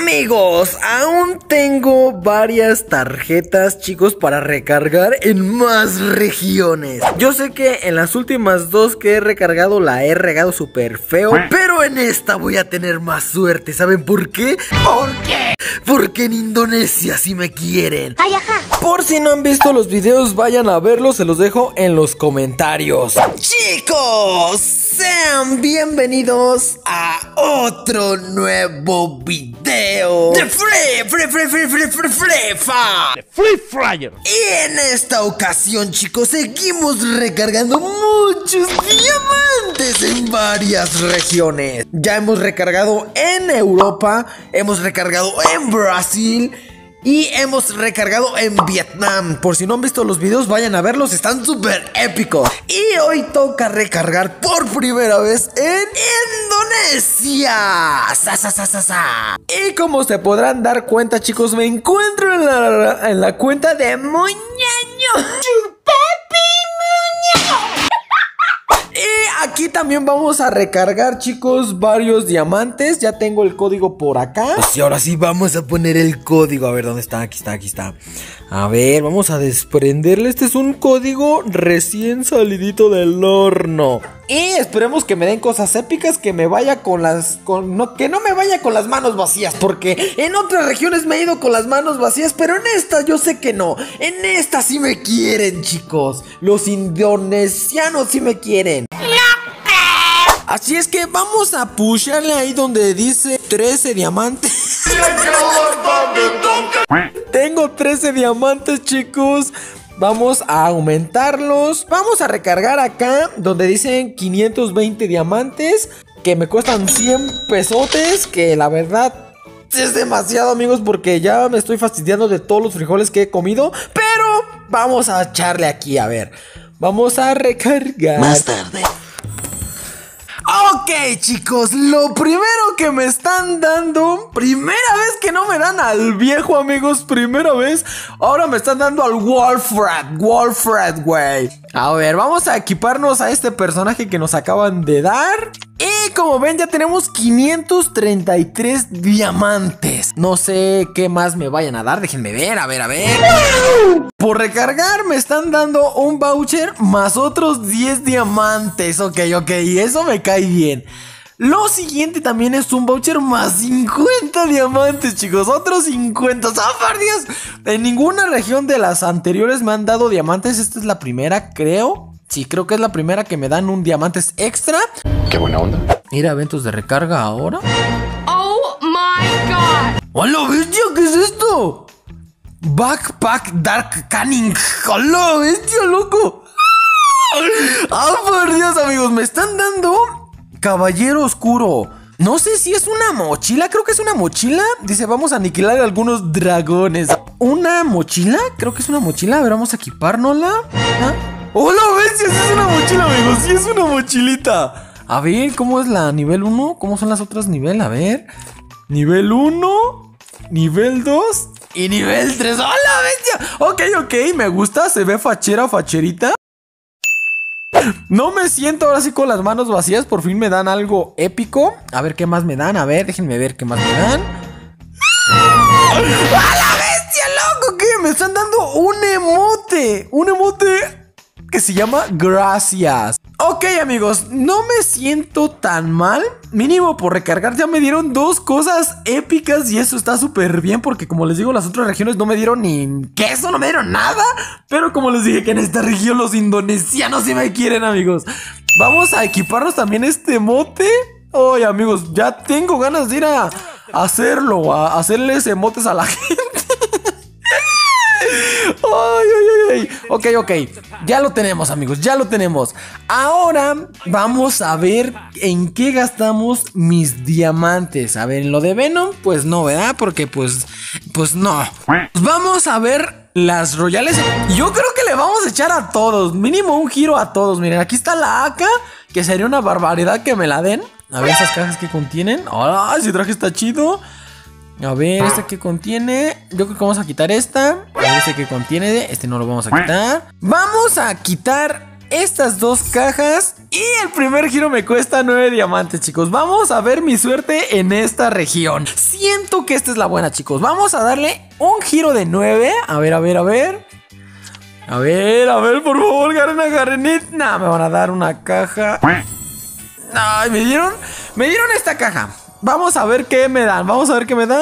Amigos, aún tengo varias tarjetas, chicos, para recargar en más regiones. Yo sé que en las últimas dos que he recargado la he regado súper feo, pero en esta voy a tener más suerte. ¿Saben por qué? ¿Por qué? Porque en Indonesia sí me quieren. Ay, ajá. Por si no han visto los videos, vayan a verlos, se los dejo en los comentarios. Chicos, sean bienvenidos a otro nuevo video de Free Fire. Y en esta ocasión, chicos, seguimos recargando muchos diamantes en varias regiones. Ya hemos recargado en Europa, hemos recargado en Brasil y hemos recargado en Vietnam. Por si no han visto los videos, vayan a verlos, están súper épicos. Y hoy toca recargar por primera vez en Indonesia. Y como se podrán dar cuenta, chicos, me encuentro en la cuenta de Muñaño. Y aquí también vamos a recargar, chicos, varios diamantes. Ya tengo el código por acá. Pues y ahora sí vamos a poner el código. A ver, ¿dónde está? Aquí está, aquí está. A ver, vamos a desprenderle. Este es un código recién salidito del horno. Y esperemos que me den cosas épicas, que me vaya que no me vaya con las manos vacías, porque en otras regiones me he ido con las manos vacías, pero en esta yo sé que no. En esta sí me quieren, chicos. Los indonesianos sí me quieren. Así es que vamos a pusharle ahí donde dice 13 diamantes. Tengo 13 diamantes, chicos. Vamos a aumentarlos. Vamos a recargar acá donde dicen 520 diamantes, que me cuestan 100 pesotes, que la verdad es demasiado, amigos, porque ya me estoy fastidiando de todos los frijoles que he comido. Pero vamos a echarle aquí, a ver. Vamos a recargar Más tarde. Ok, chicos, lo primero que me están dando, primera vez que no me dan al viejo, amigos, primera vez. Ahora me están dando al Wolfred, güey. A ver, vamos a equiparnos a este personaje que nos acaban de dar. Y como ven, ya tenemos 533 diamantes. No sé qué más me vayan a dar, déjenme ver, a ver. Por recargar me están dando un voucher más otros 10 diamantes. Ok, y eso me cae bien. Lo siguiente también es un voucher más 50 diamantes, chicos. Otros 50. ¡Oh, por Dios! En ninguna región de las anteriores me han dado diamantes. Esta es la primera, creo. Sí, creo que es la primera que me dan un diamantes extra. ¡Qué buena onda! Ir a eventos de recarga ahora. Oh my god. ¡Hola, bestia! ¿Qué es esto? Backpack Dark Canning. ¡Hola, bestia, loco! ¡Ah, por Dios, amigos! Me están dando Caballero Oscuro. No sé si es una mochila. Creo que es una mochila. Dice, vamos a aniquilar a algunos dragones. ¿Una mochila? Creo que es una mochila. A ver, vamos a equipárnosla. ¿Ah? ¡Hola, bestia! Sí es una mochila, amigos. Sí es una mochilita. A ver, ¿cómo es la nivel 1? ¿Cómo son las otras nivel? A ver. Nivel 1, nivel 2 y nivel 3. ¡Hola, bestia! Ok, me gusta. Se ve facherita. No me siento ahora sí con las manos vacías. Por fin me dan algo épico. A ver qué más me dan. A ver, déjenme ver qué más me dan. ¡A la bestia, loco! ¿Qué? Me están dando un emote. Un emote que se llama Gracias. Ok, amigos, no me siento tan mal. Mínimo por recargar ya me dieron dos cosas épicas y eso está súper bien, porque como les digo, las otras regiones no me dieron ni queso, no me dieron nada. Pero como les dije que en esta región los indonesianos sí me quieren, amigos. Vamos a equiparnos también este emote. Oye, amigos, ya tengo ganas de ir a hacerlo, a hacerles emotes a la gente. Ay. Ok. Ya lo tenemos, amigos. Ya lo tenemos. Ahora vamos a ver en qué gastamos mis diamantes. A ver, en lo de Venom, pues no, ¿verdad? Porque pues no. Vamos a ver las royales. Yo creo que le vamos a echar a todos. Mínimo un giro a todos. Miren, aquí está la AK, que sería una barbaridad que me la den. A ver esas cajas que contienen. ¡Ah! Ese traje está chido. A ver, este que contiene. Yo creo que vamos a quitar esta. A ver, este que contiene. Este no lo vamos a quitar. Vamos a quitar estas 2 cajas y el primer giro me cuesta 9 diamantes, chicos. Vamos a ver mi suerte en esta región. Siento que esta es la buena, chicos. Vamos a darle un giro de 9. A ver. A ver, por favor, Garenita. Nah, me van a dar una caja. Ay, me dieron esta caja. Vamos a ver qué me dan. No,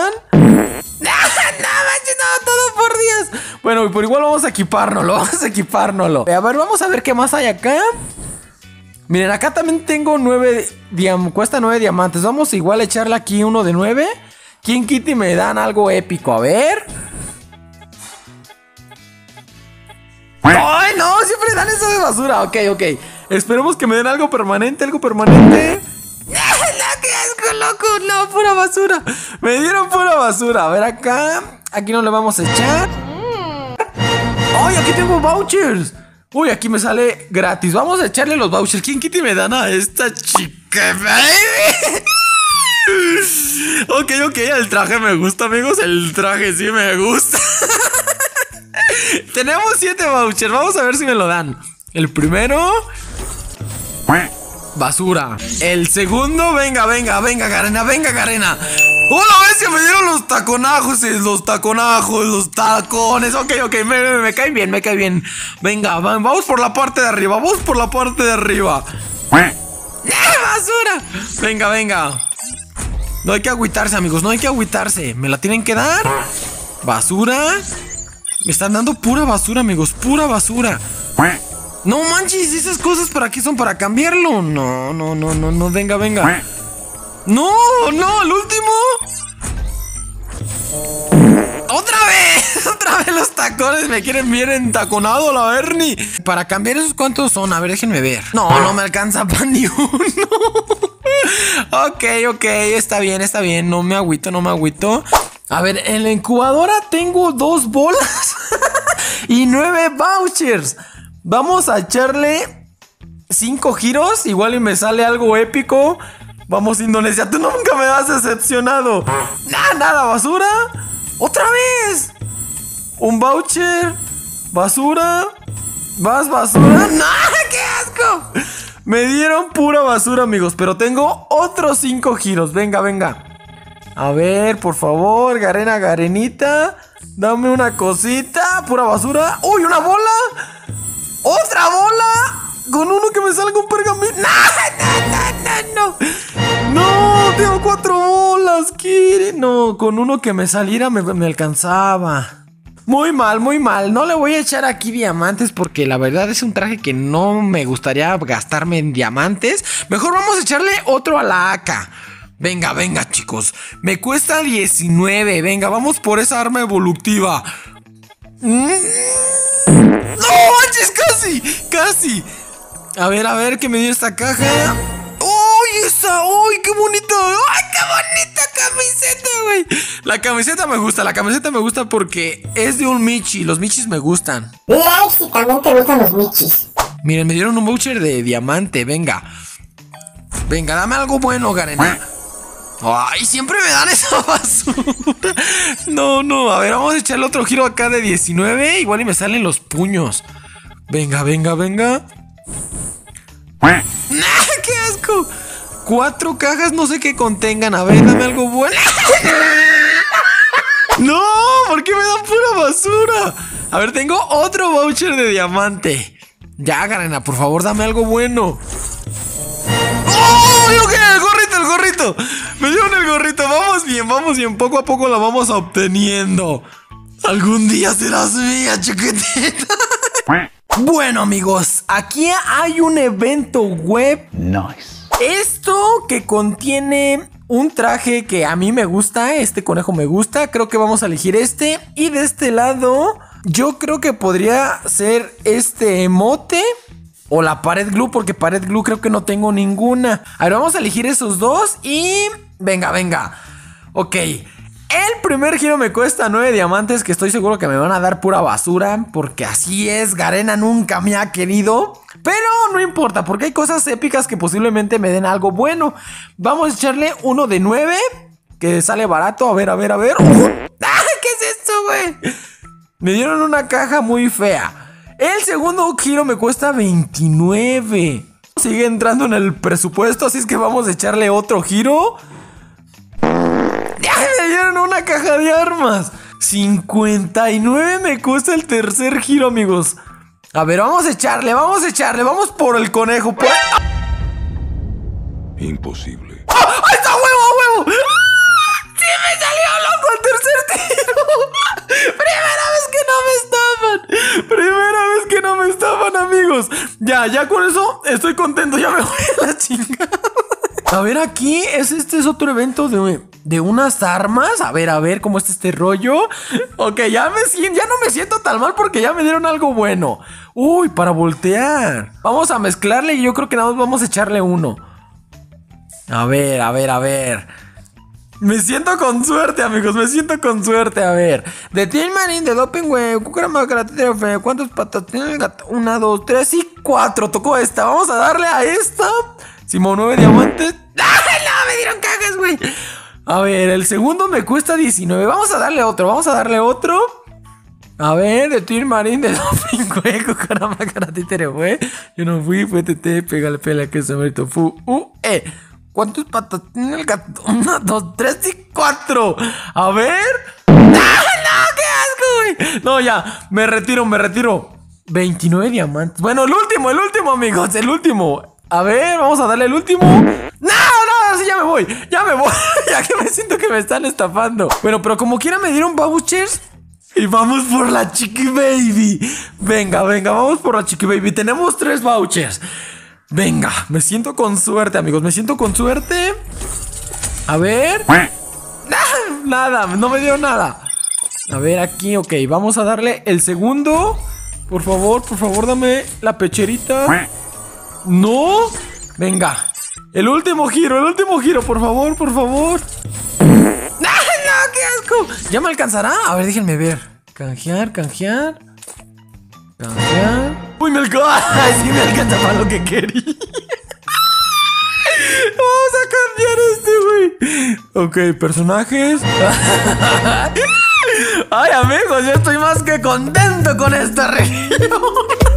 todo por Dios. Bueno, por igual vamos a equipárnoslo. A ver, vamos a ver qué más hay acá. Miren, acá también tengo 9 cuesta 9 diamantes. Vamos igual a echarle aquí uno de 9. King Kitty me dan algo épico, a ver. ¡Ay, no! Siempre dan eso de basura. Ok. Esperemos que me den algo permanente. ¡No, qué asco, loco! No, pura basura. Me dieron pura basura. A ver acá. Aquí no le vamos a echar. ¡Ay, aquí tengo vouchers! Uy, aquí me sale gratis. Vamos a echarle los vouchers. ¿Quién Kitty me dan a esta chica, baby? Ok, el traje me gusta, amigos. El traje sí me gusta. Tenemos 7 vouchers. Vamos a ver si me lo dan. El primero, basura. El segundo, venga, Garena. ¡Hola, bestia! Me dieron los taconajos. Los tacones. Ok, me cae bien. Venga, vamos por la parte de arriba. ¡Basura! Venga. No hay que agüitarse, amigos. Me la tienen que dar. Basura. Me están dando pura basura, amigos. Pura basura. No manches, esas cosas ¿para qué son? ¿Para cambiarlo? No. Venga. No, el último. ¡Otra vez los tacones! Me quieren bien entaconado, la Bernie. Para cambiar esos, ¿cuántos son? A ver, déjenme ver. No me alcanza para ni uno. Ok, está bien. No me agüito. A ver, en la incubadora tengo 2 bolas y 9 vouchers. Vamos a echarle 5 giros. Igual y me sale algo épico. Vamos, Indonesia, tú nunca me has decepcionado. Nada, basura. ¡Otra vez! Un voucher. Basura. Más basura. ¡No! ¡Qué asco! Me dieron pura basura, amigos. Pero tengo otros 5 giros. Venga. A ver, por favor, Garenita. Dame una cosita. Pura basura. ¡Uy, una bola! ¡Otra bola! Con uno que me salga un pergamino. No, tengo 4 bolas. No, con uno que me saliera me alcanzaba. Muy mal. No le voy a echar aquí diamantes porque la verdad es un traje que no me gustaría gastarme en diamantes. Mejor vamos a echarle otro a la AK. Venga, chicos. Me cuesta 19. Venga, vamos por esa arma evolutiva. ¡No manches! ¡Casi! A ver, ¿qué me dio esta caja? ¡Uy, esa! ¡Uy, qué bonita! ¡Ay, qué bonita camiseta, güey! La camiseta me gusta porque es de un Michi. Los Michis me gustan. Mira, si también te gustan los Michis. Miren, me dieron un voucher de diamante. Venga, dame algo bueno, Garena. ¡Ay, siempre me dan esa basura! No, a ver, vamos a echarle otro giro acá de 19. Igual y me salen los puños. Venga. ¡Qué asco! 4 cajas, no sé qué contengan. A ver, dame algo bueno. ¡No! ¿Por qué me dan pura basura? A ver, tengo otro voucher de diamante. Ya, Garena, por favor, dame algo bueno. ¡Oh! ¡Ok! El gorrito. Me dieron el gorrito. Vamos bien. Poco a poco la vamos obteniendo. Algún día serás mía, chiquitita. Bueno, amigos, aquí hay un evento web. Nice. Esto que contiene un traje que a mí me gusta. Este conejo me gusta. Creo que vamos a elegir este. Y de este lado, yo creo que podría ser este emote o la pared glue, porque pared glue creo que no tengo ninguna. A ver, vamos a elegir esos dos y... Venga. Ok. El primer giro me cuesta 9 diamantes, que estoy seguro que me van a dar pura basura, porque así es, Garena nunca me ha querido. Pero no importa, porque hay cosas épicas que posiblemente me den algo bueno. Vamos a echarle uno de 9, que sale barato. A ver. ¡Ah! ¿Qué es esto, güey? Me dieron una caja muy fea. El segundo giro me cuesta 29. Sigue entrando en el presupuesto, así es que vamos a echarle otro giro. ¡Ya me dieron una caja de armas! 59 me cuesta el tercer giro, amigos. A ver, vamos a echarle. Vamos por el conejo, pues. Imposible. ¡Ah! ¡Ahí está, huevo! ¡Sí me salió, loco, el tercer tiro! Primera vez que no me estaban, amigos. Ya con eso estoy contento. Ya me voy a la chingada. A ver, aquí este es otro evento de unas armas. A ver cómo está este rollo. Ok, ya no me siento tan mal porque ya me dieron algo bueno. Uy, para voltear. Vamos a mezclarle y yo creo que nada más vamos a echarle uno. A ver. Me siento con suerte, amigos. A ver. De Team Marine, de Doping Web, Cucarama, Karatero Fe. ¿Cuántos patas tiene el gato? 1, 2, 3 y 4. Tocó esta. Vamos a darle a esta. Simón, 9 diamantes. ¡Ay, no! Me dieron cajas, güey. A ver, el segundo me cuesta 19. Vamos a darle otro. A ver, de Team Marine, de Doping Web, Cucarama, Karatero Fe. Yo no fui, fue TT, pégale, pela, que se me fu. ¿Cuántos patas tiene el gato? 1, 2, 3 y 4. A ver. ¡Ah, no! ¡Qué asco, güey! No, ya. Me retiro. 29 diamantes. Bueno, el último, amigos. El último. A ver, vamos a darle el último. ¡No! Sí, ya me voy. Ya que me siento que me están estafando. Bueno, pero como quiera me dieron vouchers. Y vamos por la Chiqui Baby. Venga, vamos por la Chiqui Baby. Tenemos 3 vouchers. Venga, me siento con suerte, amigos. A ver. Nada, no me dio nada. A ver, aquí, ok. Vamos a darle el segundo. Por favor, dame la pecherita. No. Venga. El último giro, por favor. ¡No, qué asco! ¿Ya me alcanzará? A ver, déjenme ver. Canjear. ¡Uy, me alcanza! Sí, me alcanza para lo que quería. Vamos a cambiar güey. Ok, personajes. Ay, amigos, yo estoy más que contento con esta región.